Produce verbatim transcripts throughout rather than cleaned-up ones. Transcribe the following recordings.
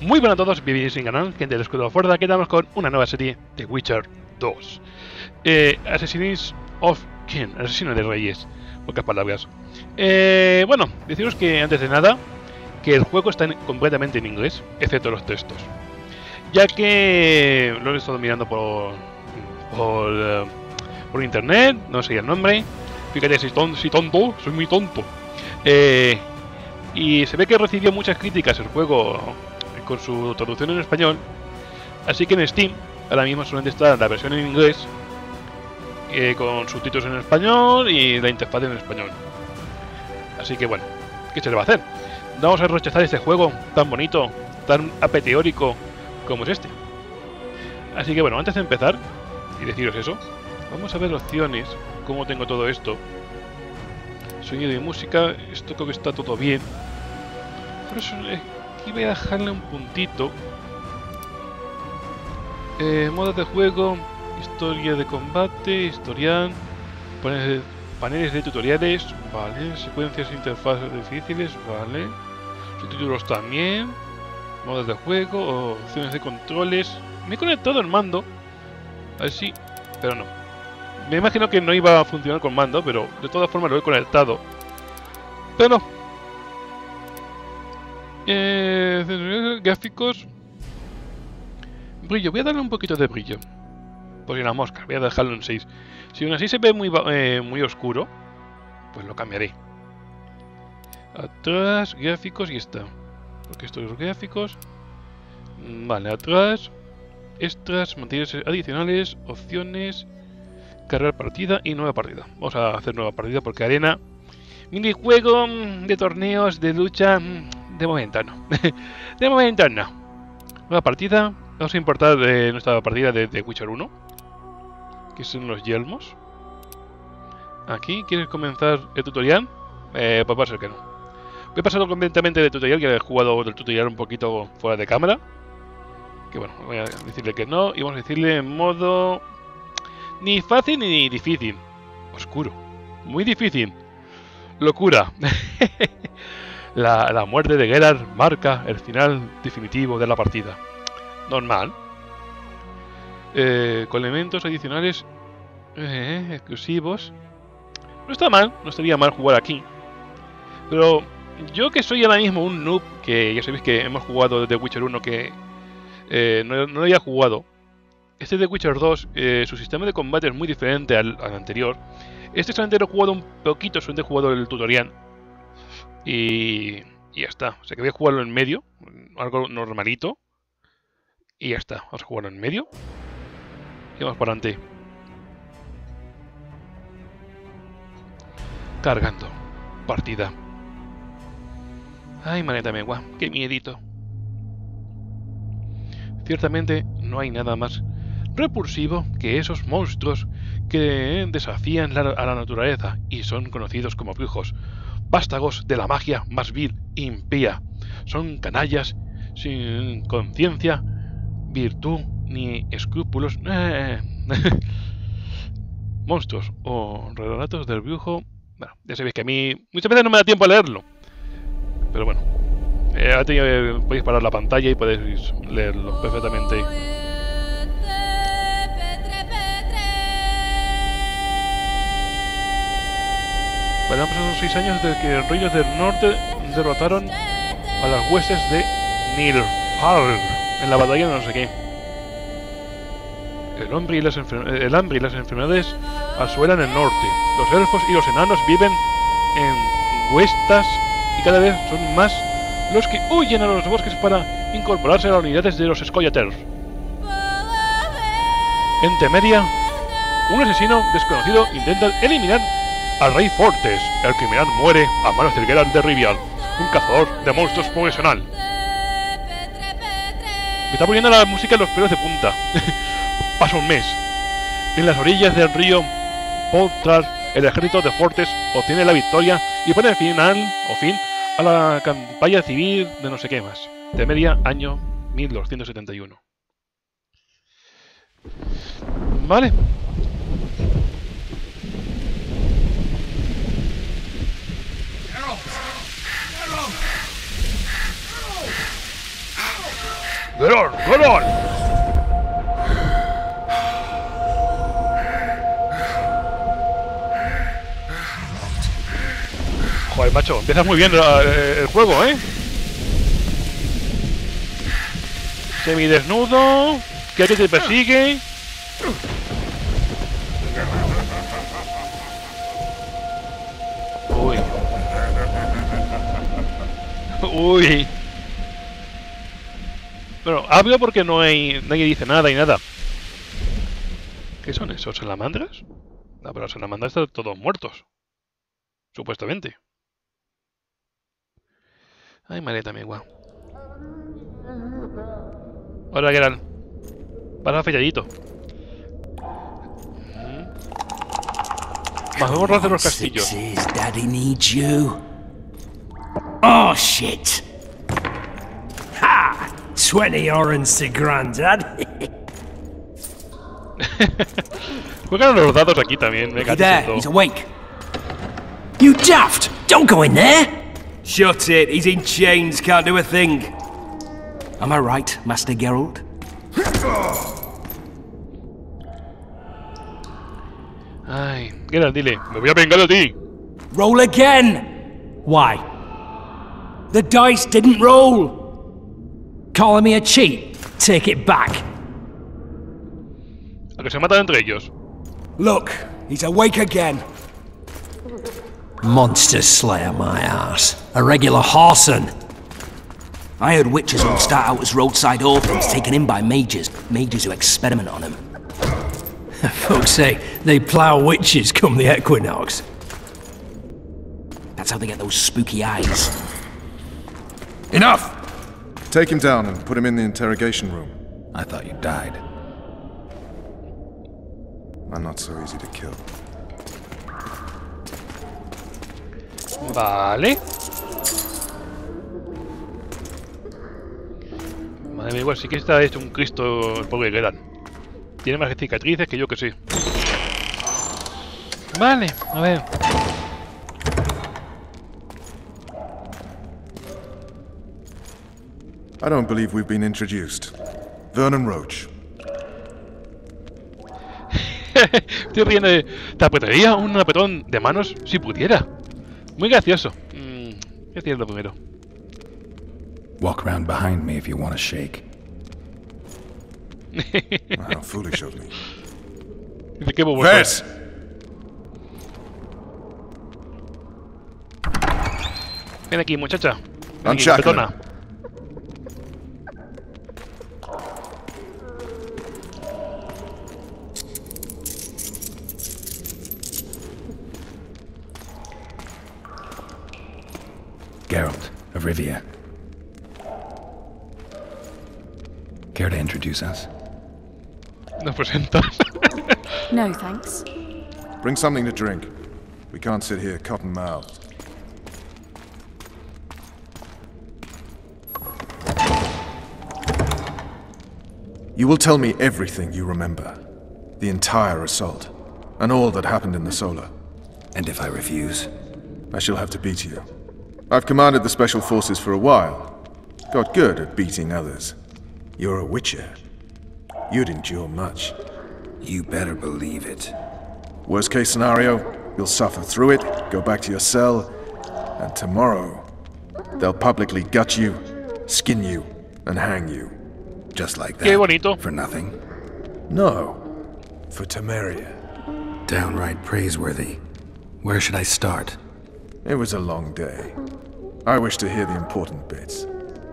Muy buenas a todos, bienvenidos en canal, gente del Escudo de la Fuerza. Aquí estamos con una nueva serie de Witcher dos. Eh, Assassins of King, Asesino de Reyes, pocas palabras. Eh, bueno, deciros que antes de nada, que el juego está en, completamente en inglés, excepto los textos. Ya que lo he estado mirando por, por, uh, por internet, no sé el nombre. Fíjate, si ton, si tonto, soy muy tonto. Eh, y se ve que recibió muchas críticas el juego con su traducción en español, así que en Steam ahora mismo solamente está la versión en inglés eh, con subtítulos en español y la interfaz en español. Así que bueno, ¿qué se le va a hacer? Vamos a rechazar este juego tan bonito, tan apeteórico como es este. Así que bueno, antes de empezar y deciros eso, vamos a ver opciones, cómo tengo todo esto. Sonido y música, esto creo que está todo bien. Por eso eh, aquí voy a dejarle un puntito. Eh, modos de juego, historia de combate, historial, paneles, paneles de tutoriales, vale, secuencias e interfaces difíciles, vale, subtítulos también, modos de juego, opciones de controles. Me he conectado el mando, así, pero no. Me imagino que no iba a funcionar con mando, pero de todas formas lo he conectado. Pero no. Eh, gráficos. Brillo, voy a darle un poquito de brillo. Por si la mosca, voy a dejarlo en seis. Si aún así se ve muy, eh, muy oscuro, pues lo cambiaré. Atrás, gráficos y está. Porque estos son gráficos. Vale, atrás. Extras, materiales adicionales, opciones, cargar partida y nueva partida. Vamos a hacer nueva partida porque arena, minijuego de torneos de lucha, de momento no. De momento no. Nueva partida. Vamos a importar de nuestra partida de, de Witcher uno, que son los yelmos. Aquí, ¿quieres comenzar el tutorial? Eh, pues va a ser que no. Voy a pasarlo completamente del tutorial, que he jugado del tutorial un poquito fuera de cámara. Que bueno, voy a decirle que no. Y vamos a decirle en modo ni fácil ni difícil. Oscuro. Muy difícil. Locura. la, la muerte de Geralt marca el final definitivo de la partida. Normal. Eh, con elementos adicionales eh, exclusivos. No está mal, no estaría mal jugar aquí. Pero yo que soy ahora mismo un noob, que ya sabéis que hemos jugado desde Witcher uno que eh, no, no lo había jugado. Este de Witcher dos, eh, su sistema de combate es muy diferente al, al anterior. Este solamente lo he jugado un poquito, solamente he jugado el tutorial. Y, y ya está. O sea que voy a jugarlo en medio, algo normalito. Y ya está. Vamos a jugarlo en medio. Y vamos para adelante. Cargando. Partida. Ay, maneta megua. Qué miedito. Ciertamente no hay nada más repulsivo que esos monstruos que desafían la, a la naturaleza y son conocidos como brujos, vástagos de la magia más vil e impía. Son canallas sin conciencia, virtud ni escrúpulos. Eh. Monstruos o relatos del brujo. Bueno, ya sabéis que a mí muchas veces no me da tiempo a leerlo, pero bueno, eh, ahora te, eh, podéis parar la pantalla y podéis leerlo perfectamente. Bueno, han pasado seis años desde que los reyes del norte derrotaron a las huestes de Nilfgaard en la batalla de no sé qué. El hambre y las, el hambre y las enfermedades asuelan el norte. Los elfos y los enanos viven en huestas y cada vez son más los que huyen a los bosques para incorporarse a las unidades de los Scoia'tael. En Temeria, un asesino desconocido intenta eliminar al rey Fortes. El criminal muere a manos del Geralt de Rivia, un cazador de monstruos profesional. Me está poniendo la música en los pelos de punta. Pasa un mes. En las orillas del río Portral, el ejército de Fortes obtiene la victoria y pone final o fin a la campaña civil de no sé qué más. Temeria, año mil doscientos setenta y uno. Vale. ¡Geralt! ¡Geralt! Joder, macho, empiezas muy bien la, el juego, ¿eh? Semidesnudo, que alguien te persigue. Uy. Uy. Bueno, hablo porque no hay. Nadie dice nada y nada. ¿Qué son esos? ¿Salamandras? No, pero los salamandras están todos muertos. Supuestamente. Ay, maleta, mi guau. Hola, Geralt. Vas afeiladito. Más vamos a hacer los castillos. Sixes, Daddy needs you. Oh shit! Ha! Twenty orange to Grandad. Juegan los dados aquí también. Me There, he's awake. You daft! Don't go in there. Shut it. He's in chains. Can't do a thing. Am I right, Master Geralt? Ay, Geralt, dile, me voy a vengar a ti. Roll again! Why? The dice didn't roll! Calling me a cheat? Take it back. A que se matan entre ellos. Look, he's awake again. Monster Slayer, my ass. A regular Harson. I heard witches all start out as roadside orphans taken in by mages. Mages who experiment on them. Folks say they plough witches come the equinox. That's how they get those spooky eyes. Enough! Take him down and put him in the interrogation room. I thought you died. I'm not so easy to kill. Vale. Madre mía, igual sí que está hecho un Cristo el pobre Geralt. Tiene más cicatrices que yo que sí. Vale, a ver. I don't believe we've been introduced. Vernon Roach. Estoy riendo de... ¿Te apretaría un apretón de manos si pudiera? Muy gracioso. Mm, ¿Qué es lo primero? Walk around behind me if you want to shake. How foolish of me. Dice que bobo. Vess! Ven aquí, muchacha. Ven aquí, Unshackle petona. him. Geralt of Rivia. Care to introduce us? Nos presentas. No, thanks. Bring something to drink. We can't sit here cotton-mouthed. You will tell me everything you remember. The entire assault. And all that happened in the Solar. And if I refuse? I shall have to beat you. I've commanded the Special Forces for a while. Got good at beating others. You're a Witcher. You'd endure much. You better believe it. Worst case scenario, you'll suffer through it, go back to your cell, and tomorrow, they'll publicly gut you, skin you, and hang you. Just like that. Qué bonito. For nothing. No, for Temeria. Downright praiseworthy. Where should I start? It was a long day. I wish to hear the important bits.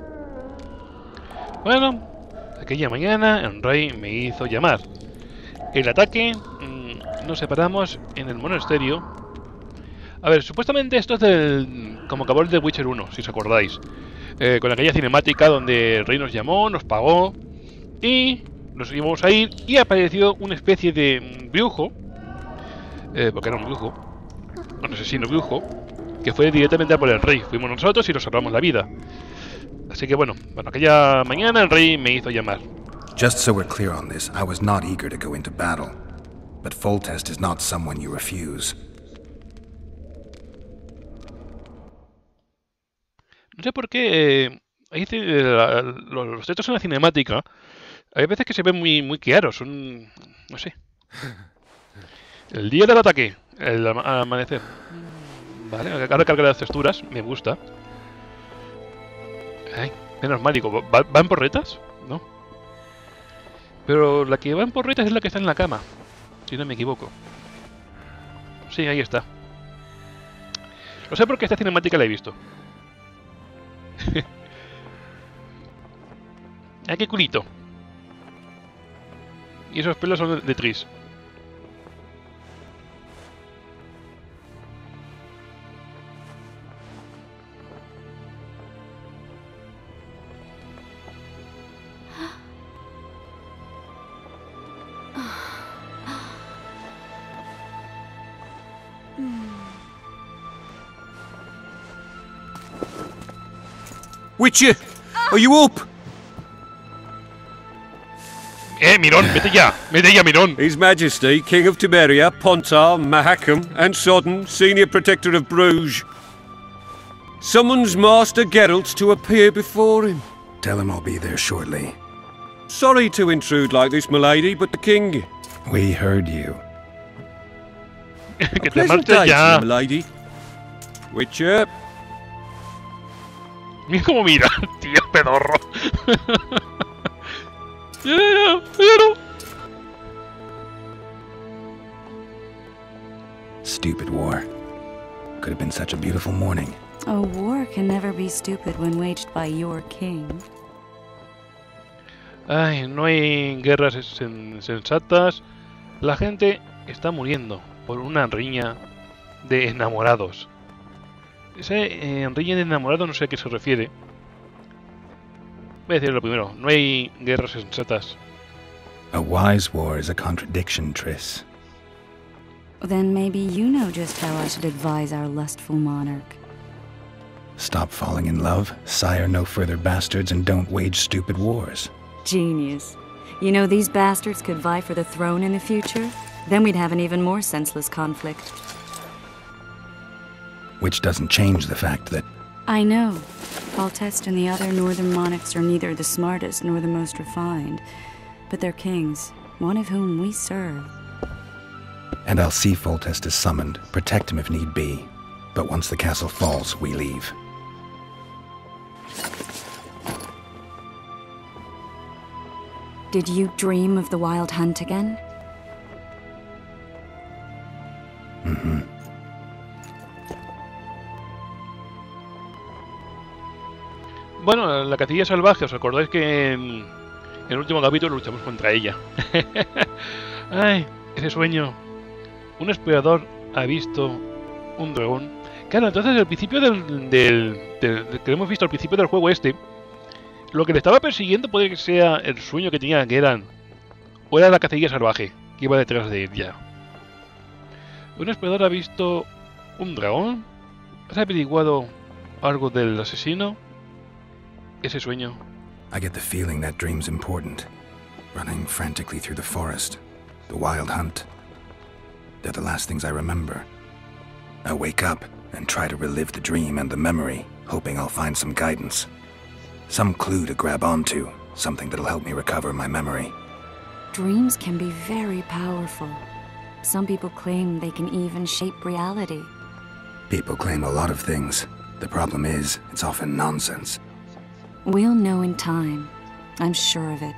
Bueno, aquella mañana el rey me hizo llamar. El ataque mmm, nos separamos en el monasterio. A ver, supuestamente esto es del... como acabó el de Witcher uno, si os acordáis. Eh, con aquella cinemática donde el rey nos llamó, nos pagó y nos íbamos a ir y apareció una especie de brujo, eh, porque era un brujo, un asesino brujo, que fue directamente a por el rey. Fuimos nosotros y nos salvamos la vida. Así que bueno, bueno, aquella mañana el rey me hizo llamar. Just so we're clear on this, I was not eager to go into battle. But Foltest is not someone you refuse. No sé por qué... Eh, ahí te- la- los, los textos en la cinemática, hay veces que se ven muy, muy claros, son, no sé. El día del ataque, el ama- amanecer. Vale, ahora carga las texturas, me gusta. Ay, menos mal, digo, ¿va, ¿va en porretas? No. Pero la que va en porretas es la que está en la cama, si no me equivoco. Sí, ahí está. Lo sé porque esta cinemática la he visto. ¡Ay, qué culito! Y esos pelos son de, de Tris. Witcher, are you up? ¡Eh, Mirón! ¡Vete ya! ¡Vete ya, Mirón! His Majesty, King of Temeria, Pontar, Mahakam, and Sodden, Senior Protector of Bruges, summons Master Geralt to appear before him. Tell him I'll be there shortly. Sorry to intrude like this, milady, but the king... We heard you. ¡Que te Pleasant marches day to ya! you, milady. Witcher, Mira cómo mira, tío pedorro. Ya, ya, ya, no. Stupid war. Could have been such a beautiful morning. A war can never be stupid when waged by your king. Ay, no hay guerras sen- sensatas. La gente está muriendo por una riña de enamorados. Esa eh, riña de enamorados no sé a qué se refiere. Voy a decir lo primero, no hay guerras sensatas. A wise war is a contradiction, Triss. Then maybe you know just how I should advise our lustful monarch. Stop falling in love, sire no further bastards, and don't wage stupid wars. Genius. You know, these bastards could vie for the throne in the future. Then we'd have an even more senseless conflict. Which doesn't change the fact that I know. Foltest and the other northern monarchs are neither the smartest nor the most refined. But they're kings, one of whom we serve. And I'll see Foltest is summoned, protect him if need be. But once the castle falls, we leave. Did you dream of the Wild Hunt again? Mm-hmm. Bueno, la cacería salvaje, ¿os acordáis que en, en el último capítulo luchamos contra ella? Ay, ese sueño. Un explorador ha visto un dragón. Claro, entonces al principio del, del, del, del que hemos visto al principio del juego este, lo que le estaba persiguiendo puede que sea el sueño que tenía, que eran, o era la cacería salvaje que iba detrás de ella. Un explorador ha visto un dragón. ¿Has averiguado algo del asesino? Ese sueño. I get the feeling that dream's important. Running frantically through the forest. The wild hunt. They're the last things I remember. I wake up and try to relive the dream and the memory, hoping I'll find some guidance. Some clue to grab onto, something that'll help me recover my memory. Dreams can be very powerful. Some people claim they can even shape reality. People claim a lot of things. The problem is, it's often nonsense. We'll know in time. I'm sure of it.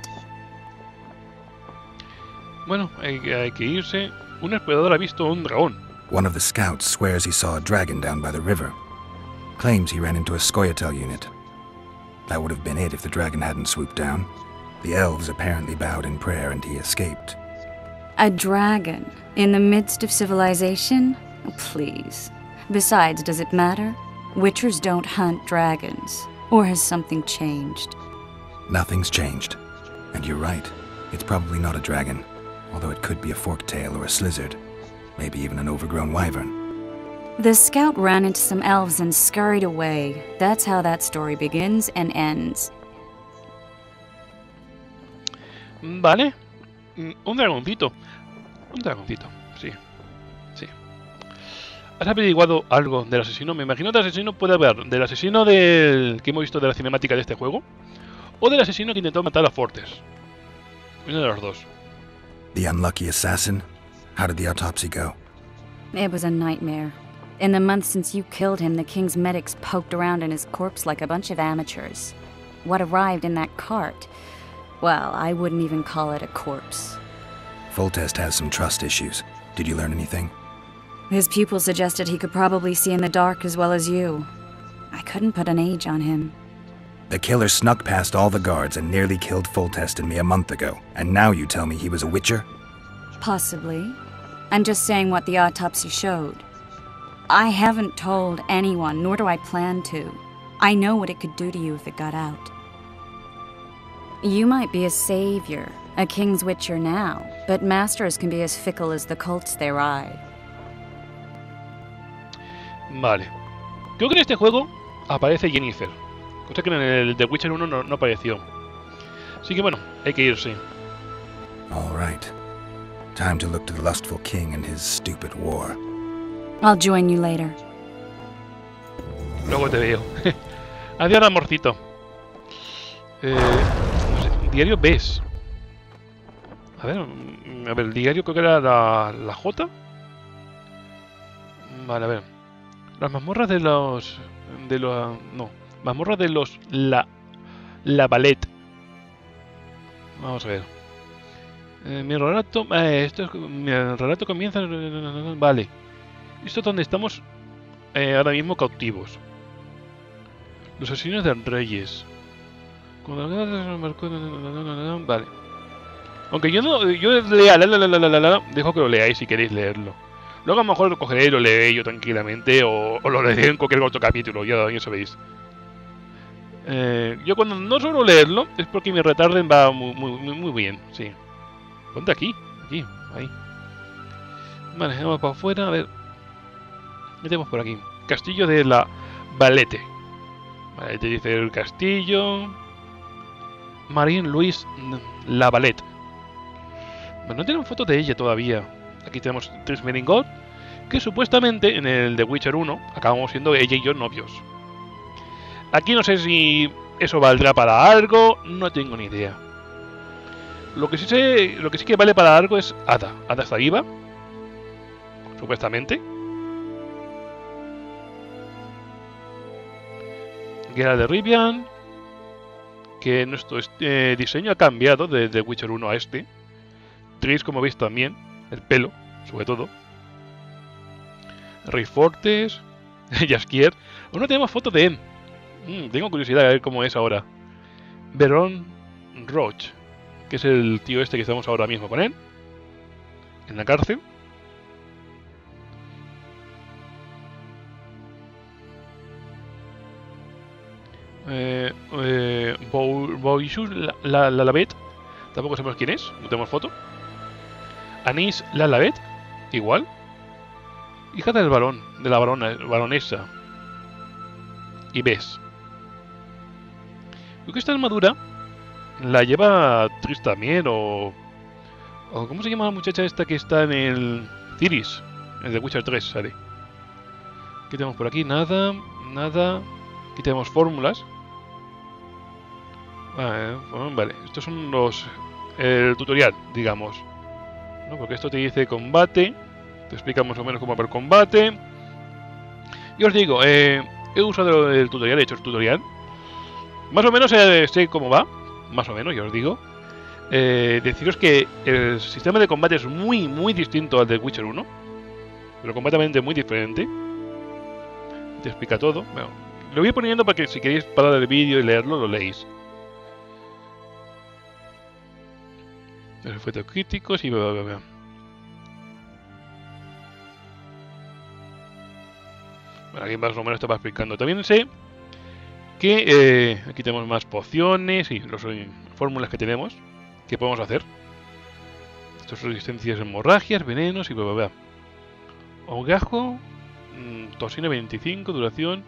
Bueno, hay, hay que irse. Un explorador ha visto un dragón. One of the scouts swears he saw a dragon down by the river. Claims he ran into a Scoia'tael unit. That would have been it if the dragon hadn't swooped down. The elves apparently bowed in prayer and he escaped. A dragon? In the midst of civilization? Please. Besides, does it matter? Witchers don't hunt dragons. Or has something changed? Nothing's changed. And you're right. It's probably not a dragon. Although it could be a forktail or a slizzard. Maybe even an overgrown wyvern. The scout ran into some elves and scurried away. That's how that story begins and ends. Vale. Un dragoncito. Un dragoncito, sí. Sí. ¿Has averiguado algo del asesino? Me imagino que el asesino puede haber del asesino del que hemos visto de la cinemática de este juego o del asesino que intentó matar a Fortes. Uno de los dos. The unlucky assassin? How did the autopsy go? It was a nightmare. In the months since you killed him, the King's medics poked around in his corpse like a bunch of amateurs. What arrived in that cart? Well, I wouldn't even call it a corpse. Foltest has some trust issues. Did you learn anything? His pupils suggested he could probably see in the dark as well as you. I couldn't put an age on him. The killer snuck past all the guards and nearly killed Foltest and me a month ago, and now you tell me he was a Witcher? Possibly. I'm just saying what the autopsy showed. I haven't told anyone, nor do I plan to. I know what it could do to you if it got out. You might be a savior, a King's Witcher now, but masters can be as fickle as the colts they ride. Vale. Creo que en este juego aparece Yennefer, cosa que en el The Witcher uno no, no apareció. Así que bueno, hay que irse. All right. Time to look to the lustful king and his stupid war. I'll join you later. Luego te veo. Adiós, amorcito. Eh, no sé, diario ves. A ver, a ver, el diario creo que era la, la J. Vale, a ver. Las mazmorras de los... De los... No. Mazmorras de los... La... La ballet. Vamos a ver. Eh, mi relato... Eh, esto es, mi relato comienza... Vale. Esto es donde estamos... Eh, ahora mismo cautivos. Los asesinos de reyes. Vale. Aunque yo no... Yo lea... La, la, la, la, la, la, la, dejo que lo leáis si queréis leerlo. Luego a lo mejor lo cogeré y lo leeré yo tranquilamente o, o lo leeré en cualquier otro capítulo, ya, ya sabéis. Eh, yo cuando no suelo leerlo es porque mi retarden va muy, muy, muy, muy bien, sí. Ponte aquí, aquí, ahí. Vale, vamos para afuera, a ver. ¿Qué tenemos por aquí? Castillo de la Valette. Vale, te dice el castillo. Marín Luis La Valette. Bueno, no tienen fotos de ella todavía. Aquí tenemos Triss Meringold, que supuestamente en el The Witcher uno acabamos siendo ella y yo novios. Aquí no sé si eso valdrá para algo, no tengo ni idea. Lo que sí sé, lo que sí que vale para algo es Ada. Ada está viva, supuestamente. Geralt de Rivian, que nuestro eh, diseño ha cambiado desde The Witcher uno a este. Triss, como veis, también. El pelo, sobre todo. Rey Fortes. Jaskier. Aún no tenemos fotos de él. Mm, tengo curiosidad de ver cómo es ahora. Baron Roach, que es el tío este que estamos ahora mismo con él. En la cárcel. Eh, eh, Boishus la, la, la Lavette. Tampoco sabemos quién es. No tenemos foto. Anís la Lavette, igual. Hija del varón, de la barona, baronesa. Y ves. Creo que esta armadura la lleva Triss también, o... o... ¿Cómo se llama la muchacha esta que está en el... Ciri's, en The Witcher tres, sale. ¿Qué tenemos por aquí? Nada, nada... Aquí tenemos fórmulas. Vale, vale, estos son los... el tutorial, digamos. ¿No? Porque esto te dice combate, te explica más o menos cómo va el combate. Y os digo, eh, he usado el tutorial, he hecho el tutorial. Más o menos eh, sé cómo va, más o menos, ya os digo. Eh, deciros que el sistema de combate es muy, muy distinto al de Witcher uno. Pero completamente muy diferente. Te explica todo. Bueno, lo voy poniendo para que si queréis parar el vídeo y leerlo, lo leéis. Los efectos críticos y bla, bla, bla. Bueno, aquí más o menos estaba explicando. También sé que eh, aquí tenemos más pociones y las eh, fórmulas que tenemos que podemos hacer. Estas son resistencias a hemorragias, venenos y bla, bla, bla. Hogajo, mmm, toxina veinticinco, duración.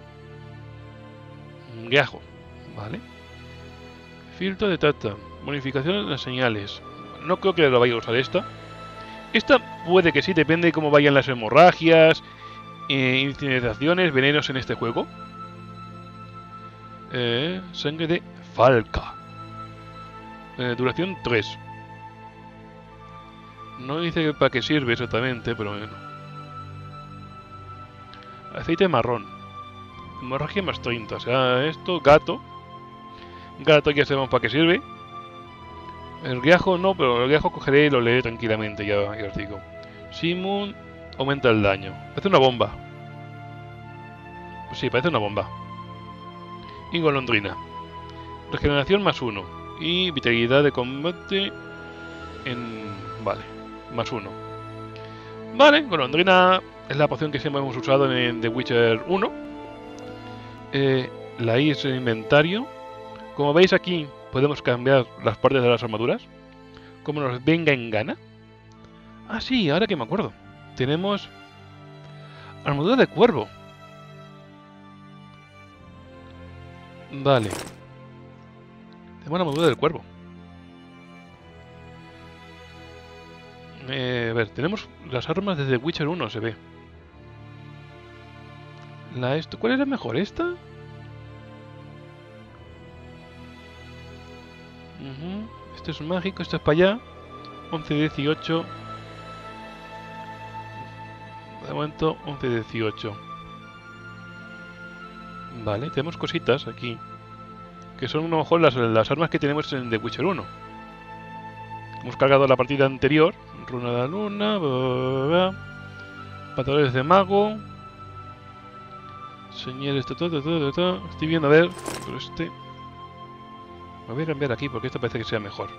Gajo, vale. Filtro de tata. Bonificación de las señales. No creo que lo vaya a usar esta. Esta puede que sí, depende de cómo vayan las hemorragias eh, incineraciones, venenos en este juego. Eh, sangre de falca. Eh, duración tres. No dice para qué sirve exactamente, pero bueno. Aceite marrón. Hemorragia más treinta. O sea, esto, gato. Gato ya sabemos para qué sirve. El guiajo no, pero el guiajo cogeré y lo leeré tranquilamente, ya, ya os digo. Simon aumenta el daño. Parece una bomba. Pues sí, parece una bomba. Y golondrina. Regeneración más uno. Y vitalidad de combate en... Vale, más uno. Vale, golondrina es la poción que siempre hemos usado en The Witcher uno. Eh, la I es el inventario. Como veis aquí, podemos cambiar las partes de las armaduras como nos venga en gana. Ah, sí, ahora que me acuerdo. Tenemos armadura de cuervo. Vale. Tenemos la armadura del cuervo. Eh, a ver, tenemos las armas de The Witcher uno, se ve. La esto, ¿cuál es la mejor? ¿Esta? Uh-huh. Esto es mágico, esto es para allá. once dieciocho. De momento, once dieciocho. Vale, tenemos cositas aquí. Que son a lo mejor las, las armas que tenemos en The Witcher uno. Hemos cargado la partida anterior. Runa de la luna. Bla, bla, bla. Patadores de mago. Señores, todo, todo, todo, todo. Estoy viendo a ver. Pero este... Me voy a cambiar aquí porque esto parece que sea mejor.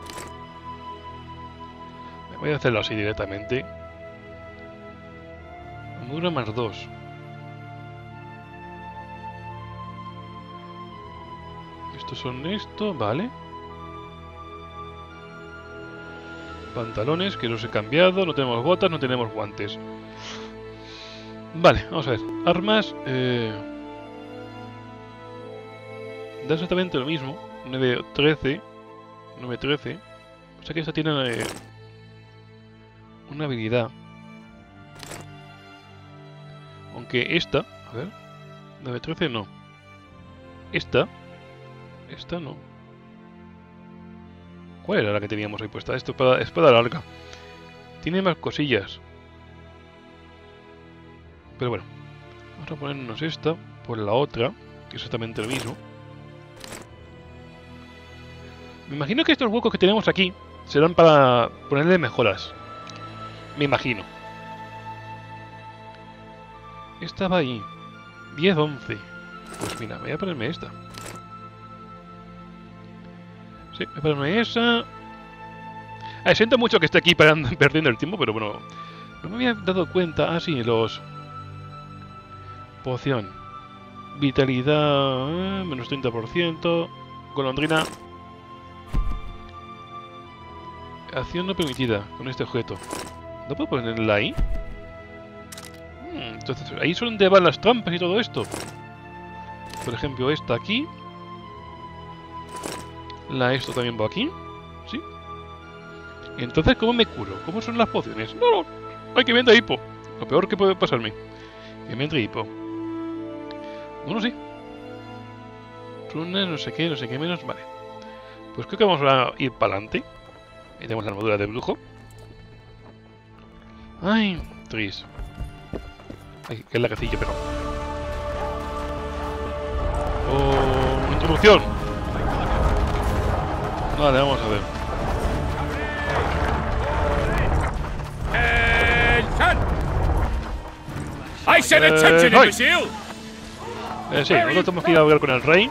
Me voy a hacerlo así directamente. Armadura más dos. Estos son esto, vale. Pantalones, que los he cambiado. No tenemos botas, no tenemos guantes. Vale, vamos a ver. Armas. Eh... Da exactamente lo mismo. nueve trece. nueve trece. O sea que esta tiene eh, una habilidad. Aunque esta. A ver. nueve trece no. Esta. Esta no. ¿Cuál era la que teníamos ahí puesta? Esto es espada, espada larga. Tiene más cosillas. Pero bueno. Vamos a ponernos esta por la otra. Que es exactamente lo mismo. Me imagino que estos huecos que tenemos aquí serán para ponerle mejoras. Me imagino. Esta va ahí. diez, once. Pues mira, voy a ponerme esta. Sí, voy a ponerme esa. Ah, siento mucho que esté aquí parando, perdiendo el tiempo, pero bueno. No me había dado cuenta. Ah, sí, los... Poción. Vitalidad... Eh, menos treinta por ciento. Golondrina. Acción no permitida con este objeto. ¿No puedo ponerla ahí? Hmm, entonces, ahí son donde van las trampas y todo esto. Por ejemplo, esta aquí. La esto también va aquí. ¿Sí? Entonces, ¿cómo me curo? ¿Cómo son las pociones? No, no. Ay, que me entra hipo. Lo peor que puede pasarme. Que me entre hipo. Bueno, sí. Runas, no sé qué, no sé qué menos. Vale. Pues creo que vamos a ir para adelante. Ahí tenemos la armadura de brujo. Ay, Tris. Ay, que es la cacilla, pero... Oh, introducción. Vale, vamos a ver. I said attention, imbecile. Eh, sí, nosotros tenemos que ir a hablar con el rey.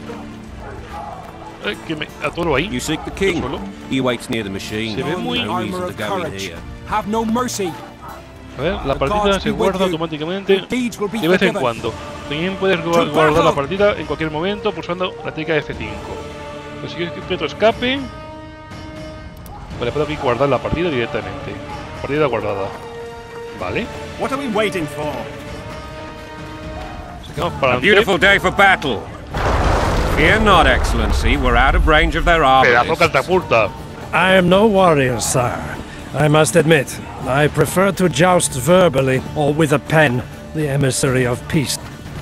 Eh, que me atoro ahí. You seek the king. He waits near the machine. Se ve muy... No reason to go in here. Have no mercy. A ver, la partida se guarda automáticamente de vez en cuando. También puedes guardar la partida en cualquier momento pulsando la tecla F cinco. Pues si quieres que otro escape... Vale, puedo aquí guardar la partida directamente. Partida guardada. Vale. What are we waiting for? Seguimos para A beautiful day for battle. Fear not, Excellency. We're out of range of their Pedazo arbalest. catapulta. I am no warrior, sire. I must admit, I prefer to joust verbally or with a pen. the emissary of peace.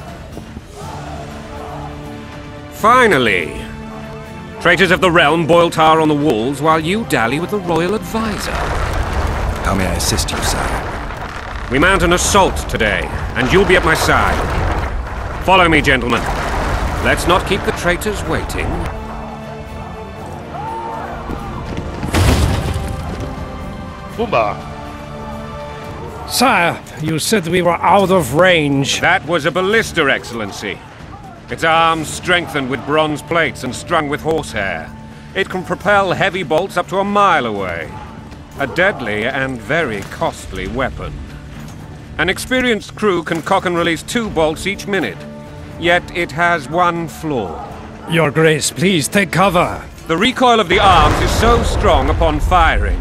Finally! Traitors of the realm boil tar on the walls while you dally with the royal advisor. How may I assist you, sire? We mount an assault today, and you'll be at my side. Follow me, gentlemen. Let's not keep the traitors waiting. Pumba! Sire, you said we were out of range. That was a ballista, Excellency. Its arms strengthened with bronze plates and strung with horsehair. It can propel heavy bolts up to a mile away. A deadly and very costly weapon. An experienced crew can cock and release two bolts each minute. Yet it has one flaw. Your Grace, please take cover. The recoil of the arms is so strong upon firing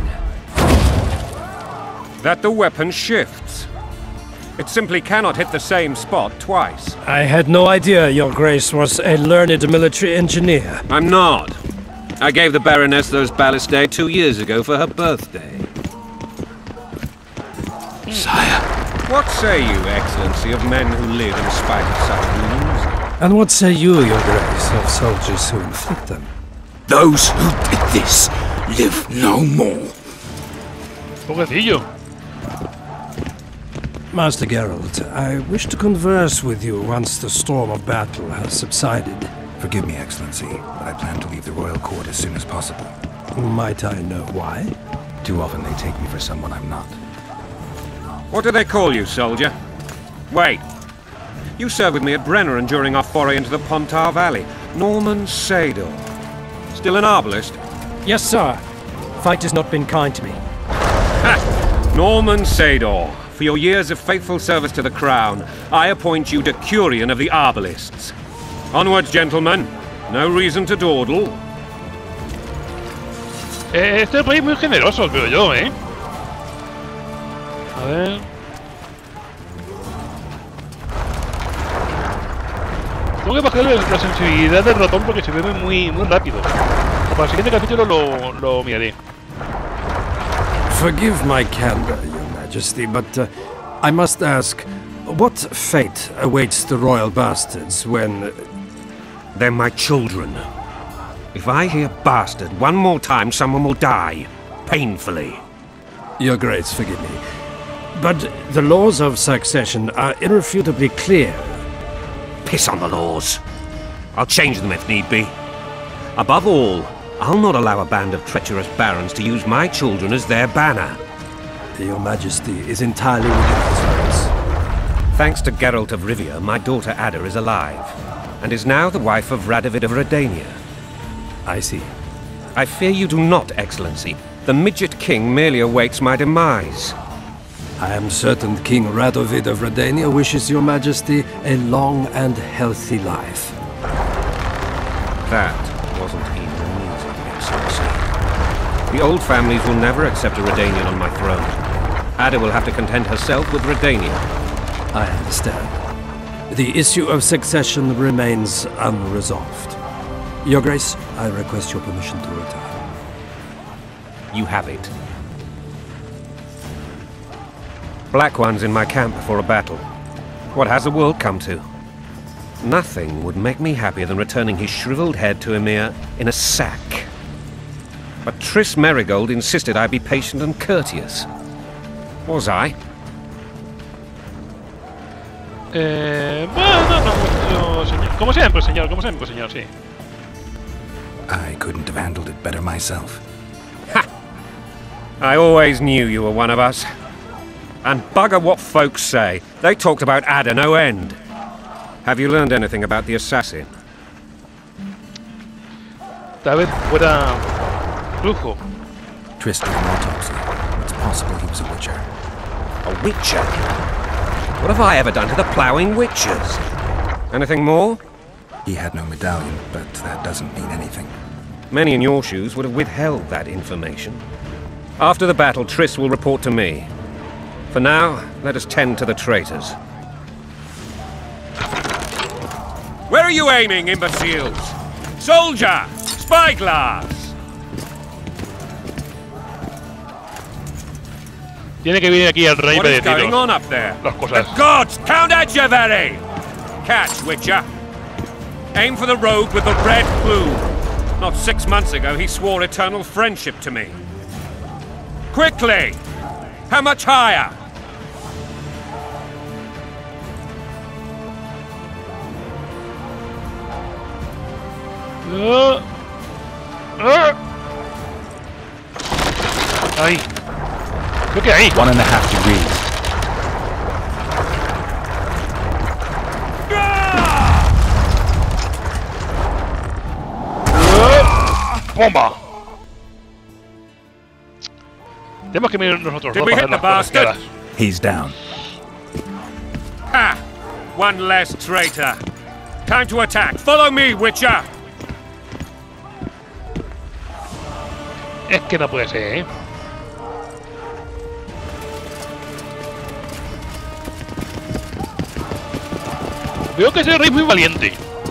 that the weapon shifts. It simply cannot hit the same spot twice. I had no idea Your Grace was a learned military engineer. I'm not. I gave the Baroness those ballistae two years ago for her birthday. Sire. What say you, Excellency, of men who live in spite of such wounds? And what say you, Your Grace, of soldiers who inflict them? Those who did this live no more. Pobrecillo. Master Geralt, I wish to converse with you once the storm of battle has subsided. Forgive me, Excellency, but I plan to leave the royal court as soon as possible. Might I know why? Too often they take me for someone I'm not. What do they call you, soldier? Wait. You served with me at Brenneran during our foray into the Pontar Valley. Norman Sador. Still an arbalist? Yes, sir. Fight has not been kind to me. Ha! Norman Sador. For your years of faithful service to the crown, I appoint you Decurion of the Arbalists. Onwards, gentlemen. No reason to dawdle. Eh, este país es muy generoso, creo yo, ¿eh? A ver... Tengo que bajarle la sensibilidad del ratón porque se ve muy, muy rápido. Para el siguiente capítulo lo, lo miraré. Forgive my candor, Your Majesty, but uh, I must ask, what fate awaits the royal bastards when... They're my children. If I hear bastard one more time, someone will die. Painfully. Your Grace, forgive me. But the laws of succession are irrefutably clear. Piss on the laws. I'll change them if need be. Above all, I'll not allow a band of treacherous barons to use my children as their banner. Your Majesty is entirely within his rights. Thanks to Geralt of Rivia, my daughter Ada is alive, and is now the wife of Radovid of Redania. I see. I fear you do not, Excellency. The Midget King merely awaits my demise. I am certain King Radovid of Redania wishes Your Majesty a long and healthy life. That wasn't even amusing, Excellency. The old families will never accept a Redanian on my throne. Ada will have to content herself with Redania. I understand. The issue of succession remains unresolved. Your Grace, I request your permission to retire. You have it. Black One's in my camp before a battle. What has the world come to? Nothing would make me happier than returning his shriveled head to Emir in a sack. But Triss Merigold insisted I be patient and courteous. Was I? Eh, bueno, no, no, señor. Como siempre, señor, como siempre, señor, sí. I couldn't have handled it better myself. Ha! I always knew you were one of us. And bugger what folks say. They talked about Ada no end. Have you learned anything about the assassin? Tal vez fuera brujo. Triss did an autopsy. It's possible he was a witcher. A witcher? What have I ever done to the ploughing witchers? Anything more? He had no medallion, but that doesn't mean anything. Many in your shoes would have withheld that information. After the battle, Triss will report to me. For now, let us tend to the traitors. Where are you aiming, imbeciles? Soldier! Spyglass! Tiene que venir aquí el rey What de is going tiros. on up there? Las cosas. The gods! Count Etcheverry! Catch, Witcher. Aim for the rogue with the red plume. Not six months ago, he swore eternal friendship to me. Quickly! How much higher? Uh, uh. Ahí. Creo que ahí. One and a half degrees. Uh, ¡Bomba! Tenemos que mirar nosotros, Did ¿no? we Para hit hacer the las cosas bastard? claras. He's down. Ha! One less traitor. Time to attack. Follow me, Witcher. Es que no puede ser, ¿eh? Veo que ese rey es muy valiente.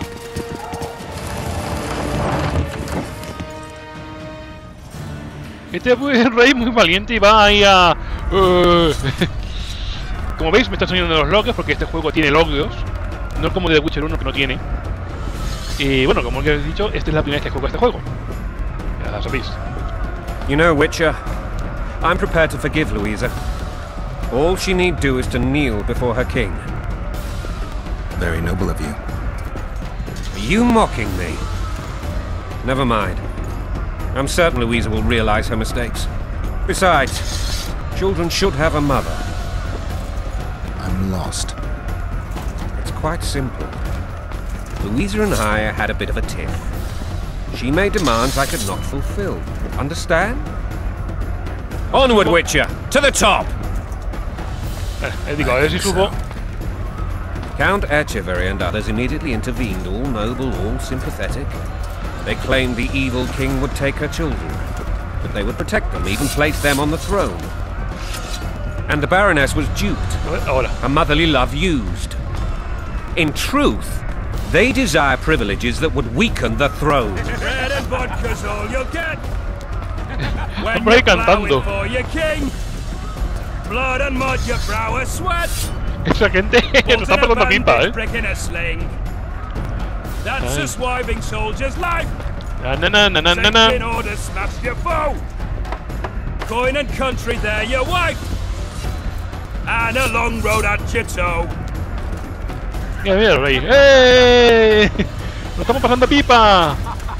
Este rey es muy valiente y va ahí a... Uh, como veis, me está saliendo de los logs porque este juego tiene logs. No es como The Witcher uno que no tiene. Y bueno, como os he dicho, esta es la primera vez que juego este juego. Ya sabéis. You know, Witcher, I'm prepared to forgive Louisa. All she need do is to kneel before her king. Very noble of you. Are you mocking me? Never mind. I'm certain Louisa will realize her mistakes. Besides, children should have a mother. I'm lost. It's quite simple. Louisa and I had a bit of a tiff. She made demands I could not fulfill. Understand? Onward, Witcher! To the top! Eh, digo, a ver si subo. Count Etcheverry and others immediately intervened, all noble, all sympathetic. They claimed the evil king would take her children, but they would protect them, even place them on the throne. And the Baroness was duped, Ahora. her motherly love used. In truth, they desire privileges that would weaken the throne. Bread and vodka's all you'll get. When Hombre, you're cantando. plowing for your king. Blood and mud, your brow is sweat. Esa gente nos está pasando pipa, eh. Brick in a sling. That's Ay. a swiving soldier's life. Na na na na na na Sink in na. order, smash your foe. Coin and country, there your wife. And a long road at your toe. Mira, mira, rey. ¡Eh! ¡Nos estamos pasando pipa!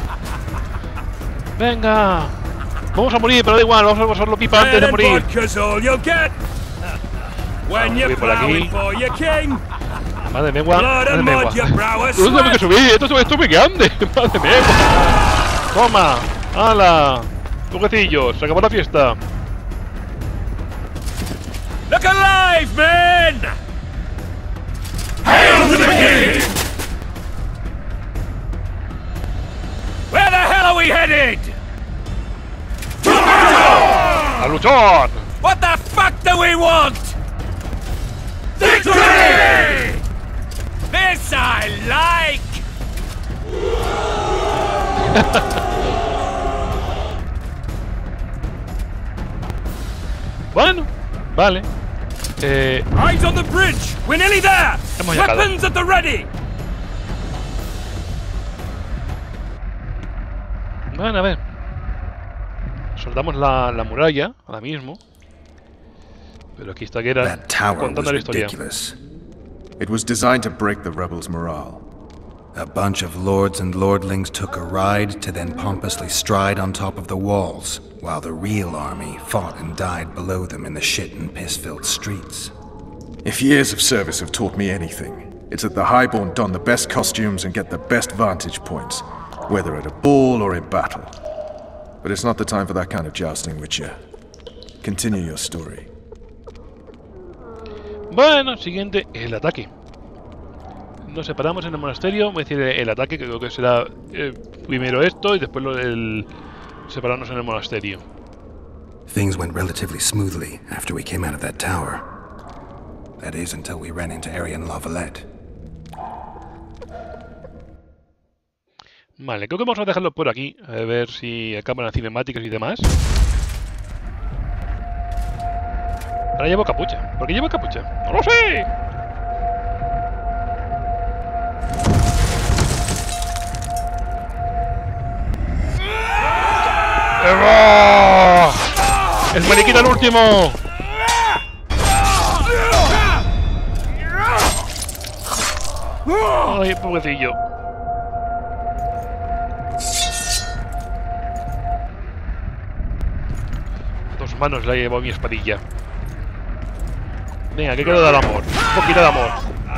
¡Venga! Vamos a morir, pero da igual, vamos a pasarlo pipa antes de Bread and morir. vodka's all you'll get. When you're voy por aquí. plowing for your king. Madre mía, madre mía. Your brow is No tengo que sweat. subir, esto es esto es muy grande. Madre mía. Toma, hala. Juguetillos, se acabó la fiesta. Look alive, men! Hail to the king! Where the hell are we headed? ¡A luchar! What the fuck do we want? Victory! This I like! Bueno, vale. Eh, Eyes on the bridge! We're nearly there! Hemos llegado. Weapons at the ready! bueno, a ver. Soltamos la, la muralla ahora mismo. Pero aquí está que era That tower was contando la historia. ridiculous. It was designed to break the rebels' morale. A bunch of lords and lordlings took a ride to then pompously stride on top of the walls, while the real army fought and died below them in the shit and piss-filled streets. If years of service have taught me anything, it's that the Highborn don the best costumes and get the best vantage points, whether at a ball or in battle. But it's not the time for that kind of jousting, Witcher. Continue your story. Bueno, siguiente, el ataque. Nos separamos en el monasterio, voy a decir el ataque, que creo que será eh, primero esto y después lo del separarnos en el monasterio. Things went relatively smoothly after we came out of that tower. That is, until we ran into Arian Lavalette. Vale, creo que vamos a dejarlo por aquí, a ver si acaban las cinemáticas y demás. Ahora llevo capucha. ¿Por qué llevo capucha? ¡No lo sé! ¡Eva! ¡El mariquita el último! ¡Ay, pobrecillo! Dos manos la llevo mi espadilla. Venga, que quiero dar amor. Un poquito de amor.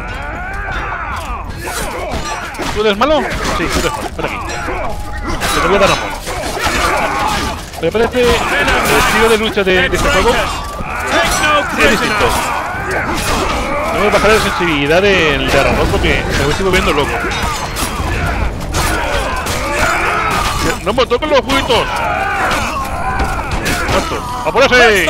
¿Tú eres malo? Sí, tú eres malo. Ven aquí. Te voy a dar amor. Me parece el estilo de lucha de, de este juego es distinto. No voy a bajar la sensibilidad del de Aragón porque me estoy volviendo loco. ¡No me toquen los juguitos! ¡Apúrase!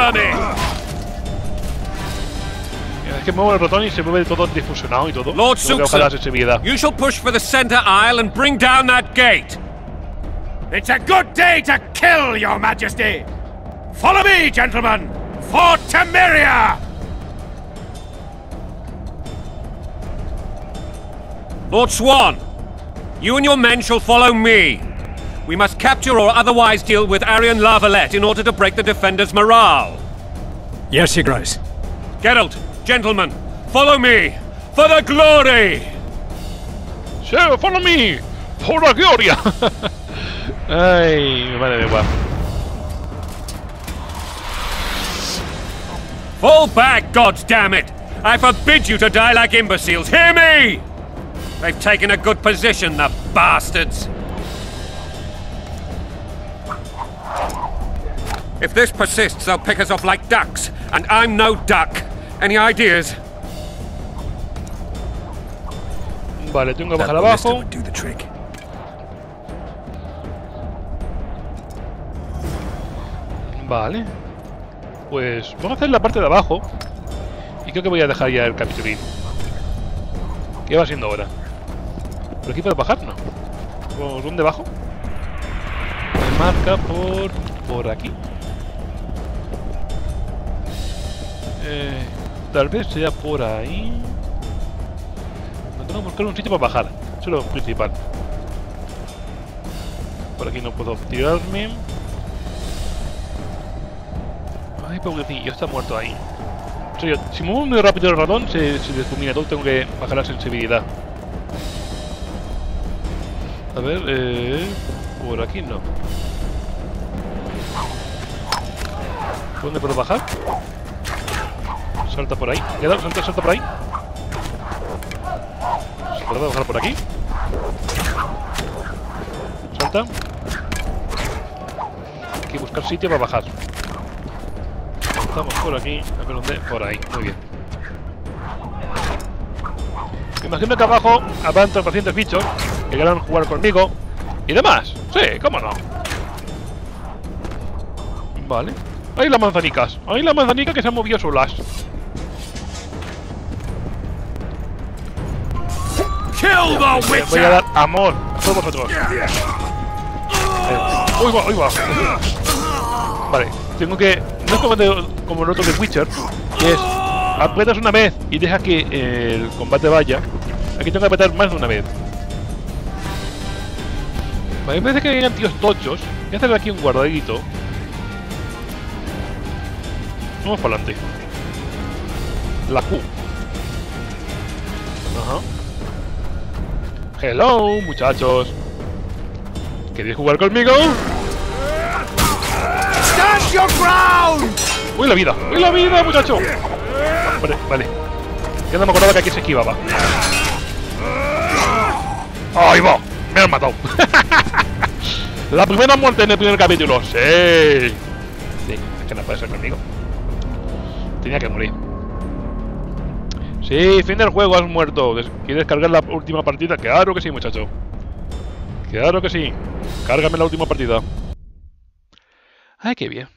Es que muevo el ratón y se mueve todo difusionado y todo. Lord Tengo que bajar la sensibilidad. you shall push for the center aisle and bring down that gate. It's a good day to kill, Your Majesty! Follow me, gentlemen! For Temeria! Lord Swan, you and your men shall follow me. We must capture or otherwise deal with Arian Lavalette in order to break the defenders' morale. Yes, Your Grace. Geralt, gentlemen, follow me! For the glory! ¡Sí, follow me! ¡Por la gloria! Ay, madre mía, guau. Fall back, goddammit! I forbid you to die like imbeciles. Hear me! They've taken a good position, the bastards. If this persists, they'll pick us off like ducks, and I'm no duck. Any ideas? Vale, tengo que That bajar ballista abajo. would do the trick. Vale. Pues vamos a hacer la parte de abajo. Y creo que voy a dejar ya el capitulín. ¿Qué va siendo hora? ¿Por aquí puedo bajar? No. ¿Por dónde bajo? Me marca por... por aquí. Eh, tal vez sea por ahí. Me tengo que buscar un sitio para bajar. Eso es lo principal. Por aquí no puedo tirarme. Ay, pobrecillo, está muerto ahí. En serio, si muevo muy rápido el ratón, se, se difumina todo. Tengo que bajar la sensibilidad. A ver, eh... por aquí no. ¿Dónde puedo bajar? Salta por ahí. ¿Ya salta, salta por ahí? ¿Se puede bajar por aquí? Salta. Hay que buscar sitio para bajar. Estamos por aquí. A ver dónde. Por ahí. Muy bien. Me imagino que abajo habrán trescientos bichos que quieran jugar conmigo y demás. Sí, cómo no. Vale. Ahí las manzanicas. Ahí las manzanicas que se han movido solas. Kill the Voy Witcher! a dar amor a todos vosotros. Eh, uy, va, uy, va. Vale, tengo que... No es como, de, como el otro de Witcher, que es... Apretas una vez y deja que el combate vaya. Aquí tengo que apretar más de una vez. Vale, me parece que hay tíos tochos. Voy a hacer aquí un guardadito. Vamos para adelante. La Q. Ajá. Hello, muchachos. ¿Queréis jugar conmigo? Stand your ground! ¡Uy, la vida! ¡Uy, la vida, muchacho! Vale, vale. Ya no me acordaba que aquí se esquivaba. ¡Ahí va! ¡Me han matado! La primera muerte en el primer capítulo. ¡Sí! Sí, es que no puede ser conmigo. Tenía que morir. Sí, fin del juego, has muerto. ¿Quieres cargar la última partida? Claro que sí, muchacho. Claro que sí. Cárgame la última partida. Ay, qué bien.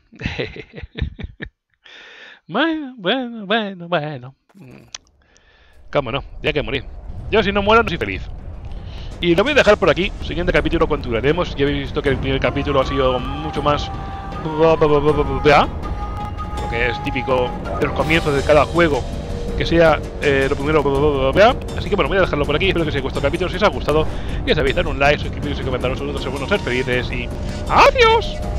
Bueno, bueno, bueno, bueno. Cómo no, ya que morir. Yo si no muero no soy feliz. Y lo voy a dejar por aquí. Siguiente capítulo continuaremos. Ya habéis visto que el primer capítulo ha sido mucho más... ¿Ya? Ok. que es típico de los comienzos de cada juego, que sea eh, lo primero que vea. Así que bueno, voy a dejarlo por aquí. Espero que os haya gustado el capítulo. Si os ha gustado, ya sabéis, dar un like, suscribiros y comentaros sobre otros buenos, ser felices y ¡adiós!